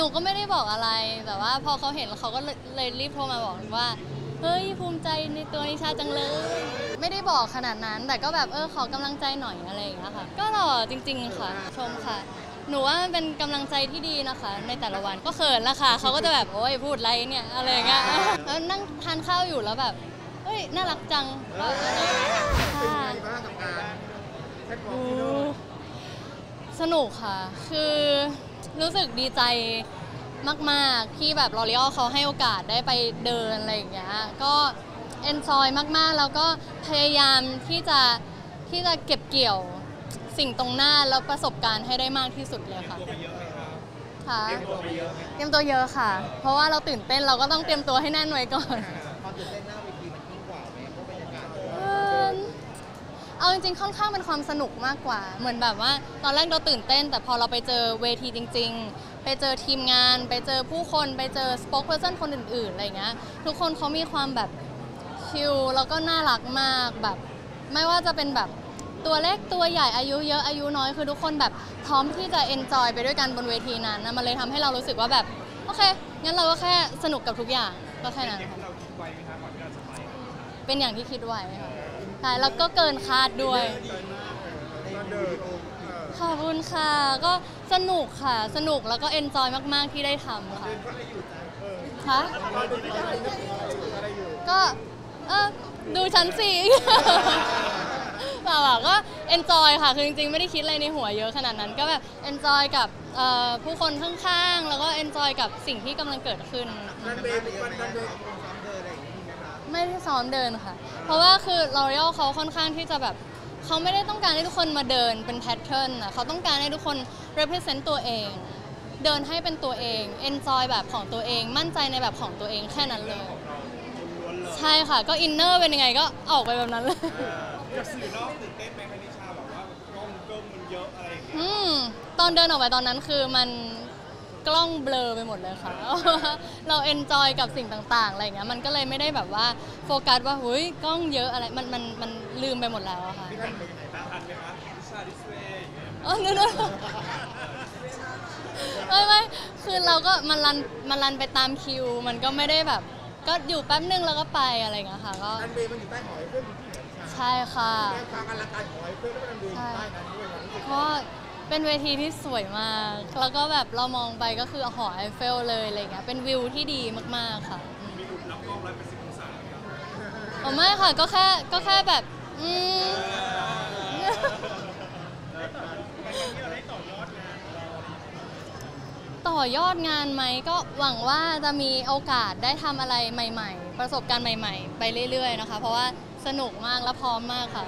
นูก็ไม่ได้บอกอะไรแต่ว่าพอเขาเห็นเขาก็เลยรีบโทรมาบอกว่าเฮ้ยภูมิใจในตัวนิชาจังเลยไม่ได้บอกขนาดนั้นแต่ก็แบบขอกำลังใจหน่อยอะไรอย่างเงี้ยค่ะก็หล่อจริงๆค่ะชมค่ะหนูว่ามันเป็นกำลังใจที่ดีนะคะในแต่ละวันก็เขินละค่ะเขาก็จะแบบโอ๊ยพูดอะไรเนี่ยอะไรเงี้ยแล้วนั่งทานข้าวอยู่แล้วแบบเฮ้ยน่ารักจังก็ค่ะสนุกค่ะคือรู้สึกดีใจมากๆที่แบบ L'Oreal เขาให้โอกาสได้ไปเดินอะไรอย่างเงี้ยก็เอนจอยมากๆแล้วก็พยายามที่จะเก็บเกี่ยวสิ่งตรงหน้าแล้วประสบการณ์ให้ได้มากที่สุดเลยค่ะค่ะเตรียมตัวเยอะค่ะเพราะว่าเราตื่นเต้นเราก็ต้องเตรียมตัวให้แน่นไว้ก่อนเอาจริงๆค่อนข้างเป็นความสนุกมากกว่าเหมือนแบบว่าตอนแรกเราตื่นเต้นแต่พอเราไปเจอเวทีจริงๆไปเจอทีมงานไปเจอผู้คนไปเจอ spokesperson คนอื่นๆอะไรเงี้ยทุกคนเขามีความแบบชิลแล้วก็น่ารักมากแบบไม่ว่าจะเป็นแบบตัวเล็กตัวใหญ่อายุเยอะอายุน้อยคือทุกคนแบบพร้อมที่จะ enjoy ไปด้วยกันบนเวทีนั้นนะมันเลยทำให้เรารู้สึกว่าแบบโอเคงั้นเราก็แค่สนุกกับทุกอย่างก็แค่นั้นค่ะเป็นอย่างที่คิดไว้ค่ะใช่แล้วก็เกินคาดด้วยขอบคุณค่ะก็สนุกค่ะสนุกแล้วก็ enjoy มากๆที่ได้ทำค่ะคะก็ดูชั้นสิแบบก็ enjoy ค่ะคือจริงๆไม่ได้คิดอะไรในหัวเยอะขนาดนั้นก็แบบ enjoy กับผู้คนข้างๆแล้วก็ enjoy กับสิ่งที่กำลังเกิดขึ้นไม่ได้ซ้อมเดินค่ะเพราะว่าคือ L'Oreal เขาค่อนข้างที่จะแบบเขาไม่ได้ต้องการให้ทุกคนมาเดินเป็นแพทเทิร์นนะเขาต้องการให้ทุกคน represent ตัวเองเดินให้เป็นตัวเอง enjoy แบบของตัวเองมั่นใจในแบบของตัวเองแค่นั้นเลยใช่ค่ะก็อินเนอร์เป็นยังไงก็ออกไปแบบนั้นเลยกับสื่อนอกตื่นเต้นไหมคะนิชาแบบว่ากล้องเกิ้มมันเยอะอะไรอย่างเงี้ยตอนเดินออกไปตอนนั้นคือมันกล้องเบลอไปหมดเลยค่ะเราเอนจอยกับสิ่งต่างๆอะไรอย่างเงี้ยมันก็เลยไม่ได้แบบว่าโฟกัสว่าหุ้ยกล้องเยอะอะไรมันลืมไปหมดแล้วอะค่ะพี่ทันเป็นยังไงบ้างทันไหมคะนิชาดิสเพลย์ไม่คือเราก็มันรันไปตามคิวมันก็ไม่ได้แบบก็อยู่แป๊บนึงแล้วก็ไปอะไรอย่างเงี้ยค่ะก็ทันเบย์มันอยู่ใต้หอยเพื่อนที่ไหนใช่ค่ะความอลังการหอยเพื่อนแล้วมันเบย์อยู่ใต้นั้นด้วยก็เป็นเวทีที่สวยมากแล้วก็แบบเรามองไปก็คือหอไอเฟลเลยอะไรเงี้ยเป็นวิวที่ดีมากๆค่ะมีมุมรับกล้อง180 องศาอ๋อไม่ค่ะก็แค่แบบต่อยอดงานไหมก็หวังว่าจะมีโอกาสได้ทำอะไรใหม่ๆประสบการณ์ใหม่ๆไปเรื่อยๆนะคะเพราะว่าสนุกมากและพร้อมมากค่ะ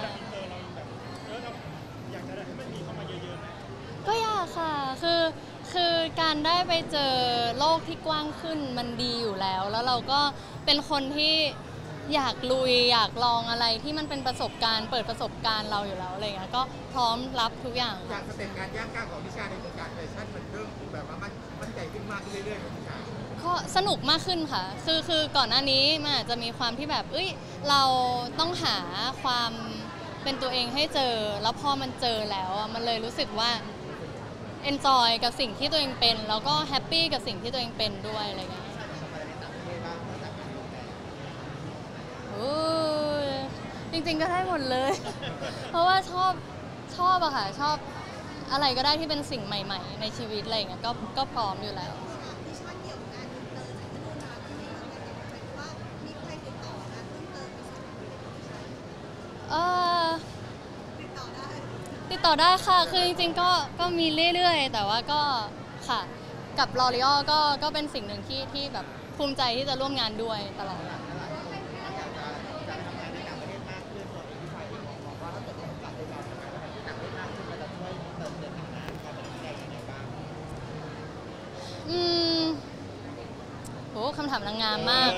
ก็อยากค่ะคือการได้ไปเจอโลกที่กว้างขึ้นมันดีอยู่แล้วแล้วเราก็เป็นคนที่อยากลุยอยากลองอะไรที่มันเป็นประสบการณ์เปิดประสบการณ์เราอยู่แล้วอะไรเงี้ยก็พร้อมรับทุกอย่างจากสเต็ปการย่างก้าวของนิชาในวงการแฟชั่นมันเริ่มแบบว่ามั่นใจขึ้นมากเรื่อยๆของนิชาก็สนุกมากขึ้นค่ะคือก่อนหน้านี้มันอาจจะมีความที่แบบเราต้องหาความเป็นตัวเองให้เจอแล้วพอมันเจอแล้วมันเลยรู้สึกว่าenjoy กับสิ่งที่ตัวเองเป็นแล้วก็แฮปปี้กับสิ่งที่ตัวเองเป็นด้วยอะไรเงี้ยจริงๆก็ได้หมดเลยเพราะว่าชอบอะค่ะชอบอะไรก็ได้ที่เป็นสิ่งใหม่ๆในชีวิตอะไรเงี้ยก็พร้อมอยู่แล้วติดต่อได้ค่ะคือจริงๆก็มีเรื่อยๆแต่ว่าก็ค่ะกับ L'Oreal ก็เป็นสิ่งหนึ่งที่แบบภูมิใจที่จะร่วมงานด้วยตลอดโหคำถามนางงามมาก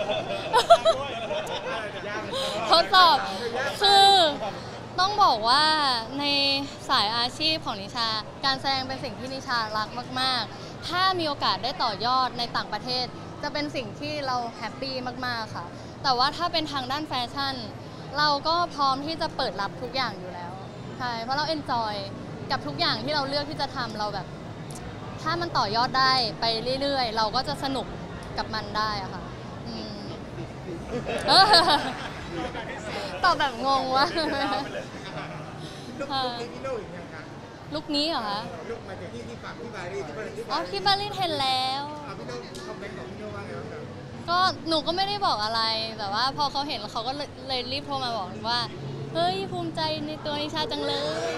ทดสอบคือต้องบอกว่าในสายอาชีพของนิชาการแสดงเป็นสิ่งที่นิชารักมากๆถ้ามีโอกาสได้ต่อยอดในต่างประเทศจะเป็นสิ่งที่เราแฮปปี้มากๆค่ะแต่ว่าถ้าเป็นทางด้านแฟชั่นเราก็พร้อมที่จะเปิดรับทุกอย่างอยู่แล้วใช่เพราะเราเอนจอยกับทุกอย่างที่เราเลือกที่จะทำเราแบบถ้ามันต่อยอดได้ไปเรื่อยๆเราก็จะสนุกกับมันได้อะค่ะตอบแบบงงวะลูกพี่โน่อีกยังคะลุคนี้เหรอคะลูกมาจากที่ฝั่งที่บาลีที่บาลีอ๋อที่บาลีเห็นแล้วพี่โน่คอมเมนต์ของพี่โน่ว่าไงบ้างครับก็หนูก็ไม่ได้บอกอะไรแต่ว่าพอเขาเห็นเขาก็เลยรีบโทรมาบอกว่าเฮ้ยภูมิใจในตัวนิชาจังเลย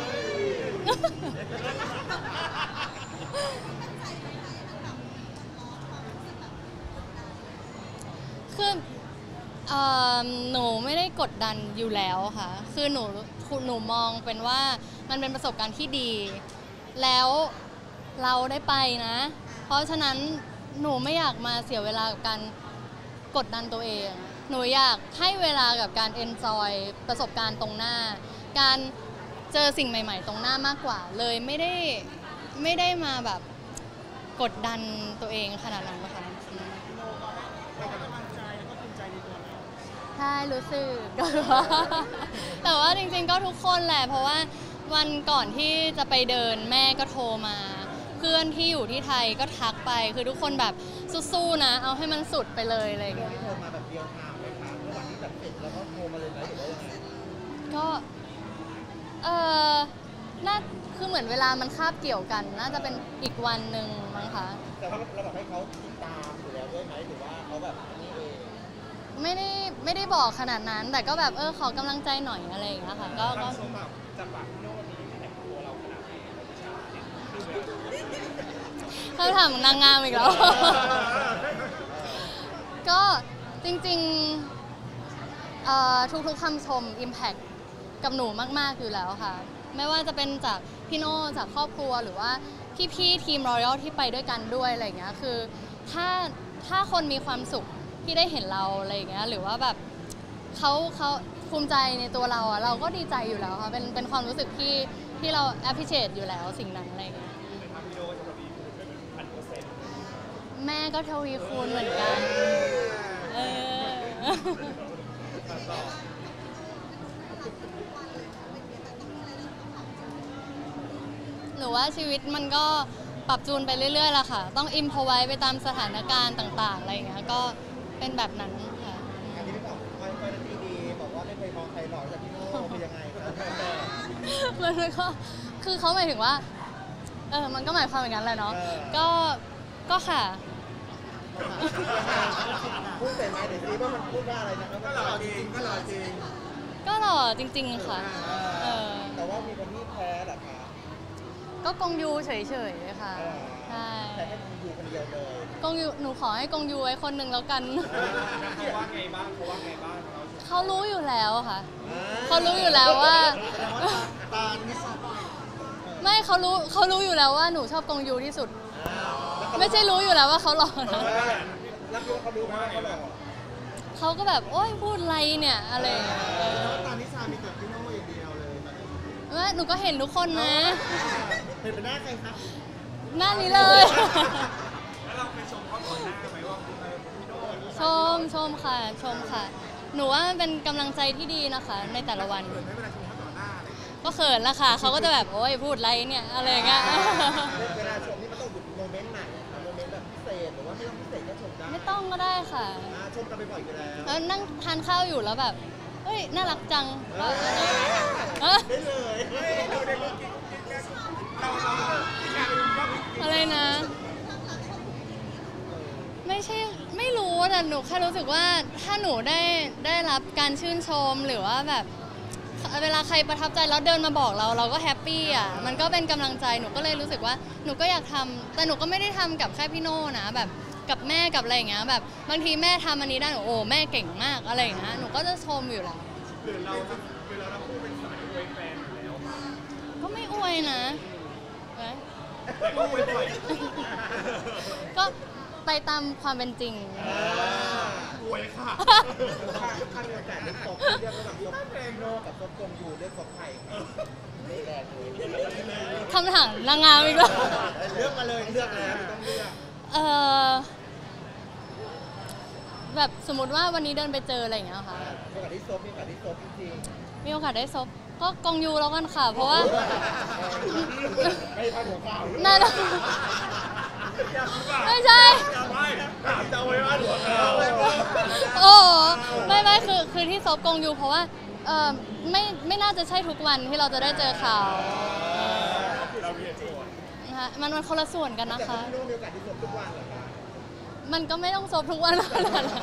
คือหนูไม่ได้กดดันอยู่แล้วค่ะคือหนูมองเป็นว่ามันเป็นประสบการณ์ที่ดีแล้วเราได้ไปนะเพราะฉะนั้นหนูไม่อยากมาเสียเวลากับการกดดันตัวเองหนูอยากให้เวลากับการ enjoy ประสบการณ์ตรงหน้าการเจอสิ่งใหม่ๆตรงหน้ามากกว่าเลยไม่ได้มาแบบกดดันตัวเองขนาดนั้นนะคะใช่รู้สึกก็แต่ว่าจริงๆก็ทุกคนแหละเพราะว่าวันก่อนที่จะไปเดินแม่ก็โทรมาเพื่อนที่อยู่ที่ไทยก็ทักไปคือทุกคนแบบสู้ๆนะเอาให้มันสุดไปเลยอะไรอย่างเงี้ยโทรมาแบบเดียวทางเลยครับระหว่างที่แบบเสร็จแล้วก็โทรมาเลยไหมหรือว่ายังไงก็น่าคือเหมือนเวลามันคาบเกี่ยวกันน่าจะเป็นอีกวันหนึ่งมั้งคะแต่ว่าเราแบบให้เขาติดตามอยู่แล้วด้วยไหมหรือว่าเขาแบบนี่เองไม่ได้บอกขนาดนั้นแต่ก็แบบขอกำลังใจหน่อยอะไรอย่างเงี้ยค่ะก็ชมแบบจากปากพี่โน่วันนี้แต่งตัวเราขนาดไหนเราวิชาเนี่ยเขาถามนางงามอีกแล้ว ก็จริงๆทุกๆคำชม Impact กับหนูมากๆอยู่แล้วค่ะไม่ว่าจะเป็นจากพี่โน่จากครอบครัวหรือว่าพี่ๆทีม Royal ที่ไปด้วยกันด้วยอะไรอย่างเงี้ยคือถ้าคนมีความสุขที่ได้เห็นเราอะไรอย่างเงี้ยหรือว่าแบบเขาภูมิใจในตัวเราอะเราก็ดีใจอยู่แล้วค่ะเป็นความรู้สึกที่เรา appreciate อยู่แล้วสิ่งนั้นอะไรอย่างเงี้ยแม่ก็ทวีคูณเหมือนกันหนูว่าชีวิตมันก็ปรับจูนไปเรื่อยๆล่ะค่ะต้องอิมพอไว้ไปตามสถานการณ์ต่างๆอะไรอย่างเงี้ยก็เป็นแบบนั้นค่ะอันนี้พี่บอกคอยดีบอกว่าไม่เคยมองใครหล่อจากพี่โน่เป็นยังไงครับมันก็คือเขาหมายถึงว่ามันก็หมายความอย่างนั้นแหละเนาะก็ค่ะพูดแต่ไหมเดี๋ยวซีว่ามันพูดว่าอะไรนะครับก็หล่อจริงก็หล่อจริงก็หล่อจริงๆค่ะแต่ว่ามีคนที่แพ้เหรอคะก็กงยูเฉยๆค่ะใช่แต่ให้ยูคนเดียวเลยกงยูหนูขอให้กงยูไว้คนหนึ่งแล้วกันเขาว่าไงบ้างเขารู้อยู่แล้วค่ะเขารู้อยู่แล้วว่าตานิสไม่เขารู้อยู่แล้วว่าหนูชอบกงยูที่สุดไม่ใช่รู้อยู่แล้วว่าเขาหล่อนะแล้วเขารู้ไหมเขาหล่อเขาก็แบบโอ๊ยพูดอะไรเนี่ยอะไรตานิสามีแต่พี่โน่อย่างเดียวเลยว่าหนูก็เห็นทุกคนนะเห็นเป็นหน้าใครครับหน้านี้เลยแล้วเราไปชมเขาก่อนหน้าไหมว่าพี่โน่ชมค่ะหนูว่ามันเป็นกำลังใจที่ดีนะคะในแต่ละวันก็เขินละค่ะเขาก็จะแบบโอ๊ยพูดอะไรเนี่ยอะไรเงี้ยเวลาชมนี่มันต้องโมเมนต์ไหนโมเมนต์แบบพิเศษหรือว่าไม่ต้องพิเศษก็ชมได้ไม่ต้องก็ได้ค่ะชมกันไปบ่อยอยู่แล้วนั่งทานข้าวอยู่แล้วแบบเฮ้ยน่ารักจังได้เลยอะไรนะไม่ใช่ไม่รู้แต่หนูแค่รู้สึกว่าถ้าหนูได้รับการชื่นชมหรือว่าแบบเวลาใครประทับใจแล้วเดินมาบอกเราก็แฮปปี้อ่ะมันก็เป็นกำลังใจหนูก็เลยรู้สึกว่าหนูก็อยากทำแต่หนูก็ไม่ได้ทำกับแค่พี่โน่นะแบบกับแม่กับอะไรอย่างเงี้ยแบบบางทีแม่ทำอันนี้ได้หนูโอ้แม่เก่งมากอะไรอย่างเงี้ยหนูก็จะชมอยู่แล้วหรือเราพูดเป็นสายอวยแฟนอยู่แล้วก็ไม่อวยนะก็ไปตามความเป็นจริงอวยค่ะถ้ามีโอกาสได้ตบเรียกว่าแบบยกแรงโนกับตบกงอยู่ด้วยศพไข่แรงเลยคำถามนางงามอีกแล้วเลือกมาเลยเลือกแล้วต้องเลือกแบบสมมติว่าวันนี้เดินไปเจออะไรอย่างเงี้ยค่ะมีโอกาสได้ซบจริงมีโอกาสได้ซบก็กงยูแล้วกันค่ะเพราะว่าไม่ทันหัวข้าวน่าจะไม่ใช่ไม่ถามจะเอาไว้ว่าหัวเขาโอ้ไม่คือที่ซบกงอยู่เพราะว่าไม่น่าจะใช่ทุกวันที่เราจะได้เจอเขาเรามีเหตุผลนะคะมันคนละส่วนกันนะแต่คะพี่โน่มีโอกาสที่ซบทุกวันเหรอคะมันก็ไม่ต้องซบทุกวันขนาดนั้น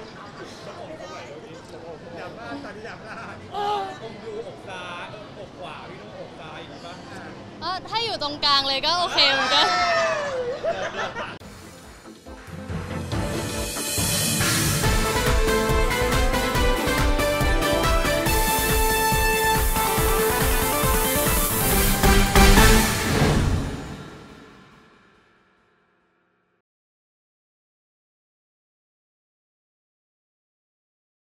อยากหน้าตาที่อยากหน้าผมดูอกซ้ายอกขวาพี่โน่อกซ้ายอย่างนี้ป่ะถ้าอยู่ตรงกลางเลยก็โอเคเหมือนกัน